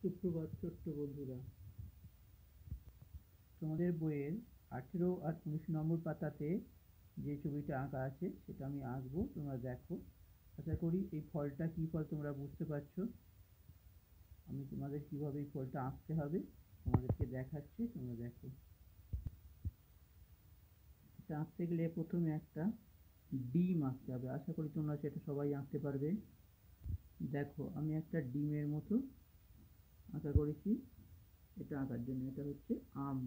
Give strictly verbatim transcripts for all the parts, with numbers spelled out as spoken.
সুপ্রভাত ছোট্ট বন্ধুরা, তোমাদের বইয়ের আঠেরো আর উনিশ নম্বর পাতাতে যে ছবিটা আঁকা আছে সেটা আমি আঁকবো, তোমরা দেখো। আশা করি এই ফলটা কী ফল তোমরা বুঝতে পারছো। আমি তোমাদের কীভাবে এই ফলটা আঁকতে হবে তোমাদেরকে দেখাচ্ছি, তোমরা দেখো। এটা আঁকতে গেলে প্রথমে একটা ডিম আঁকতে হবে। আশা করি তোমরা সেটা সবাই আঁকতে পারবে। দেখো, আমি একটা ডিমের মতো আঁকা করেছি। এটা আঁকার জন্য এটা হচ্ছে আম।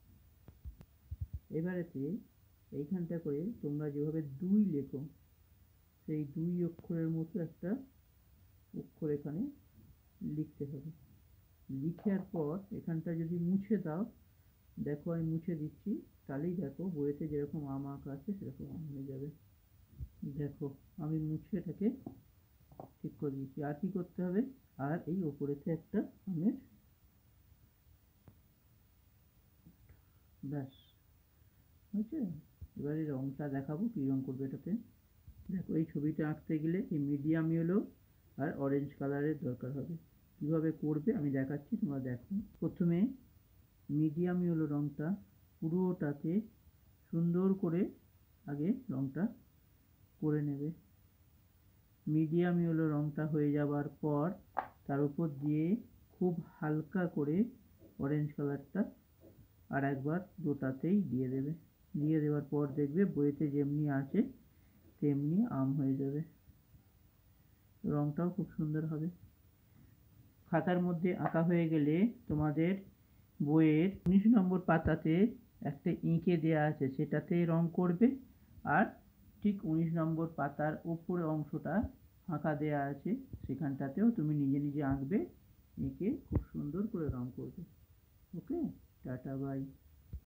এবারেতে এইখানটা করে তোমরা যেভাবে দুই লেখো, সেই দুই অক্ষরের মতো একটা অক্ষর এখানে লিখতে হবে। লিখার পর এখানটা যদি মুছে দাও, দেখো আমি মুছে দিচ্ছি, তাহলেই দেখো বইয়েতে যেরকম আম আঁকা আছে সেরকম আম হয়ে যাবে। দেখো আমি মুছে এটাকে ঠিক করে দিচ্ছি। আর কি করতে হবে, আর এই ওপরেতে একটা আমের, ব্যাস হয়েছে। এবারে রংটা দেখাবো, কী রং করবে এটাতে। দেখো, এই ছবিটা আঁকতে গেলে এই মিডিয়াম ইয়েলো আর অরেঞ্জ কালারের দরকার হবে। কীভাবে করবে আমি দেখাচ্ছি, তোমরা দেখো। প্রথমে মিডিয়াম ইয়েলো রংটা পুরোটাতে সুন্দর করে আগে রংটা করে নেবে। মিডিয়াম ইয়েলো রংটা হয়ে যাবার পর তার উপর দিয়ে খুব হালকা করে অরেঞ্জ কালারটা আর একবার দুটাতেই দিয়ে দেবে। দিয়ে দেওয়ার পর দেখবে বইতে যেমনি আছে তেমনি আম হয়ে যাবে। রংটাও খুব সুন্দর হবে। খাতার মধ্যে আঁকা হয়ে গেলে তোমাদের বইয়ের উনিশ নম্বর পাতাতে একটা ইঁকে দেওয়া আছে, সেটাতে রং করবে। আর ঠিক উনিশ নম্বর পাতার উপরে অংশটা ফাঁকা দেওয়া আছে, সেখানটাতেও তুমি নিজে নিজে আঁকবে, এঁকে খুব সুন্দর করে রং করবে। Okay, tata by.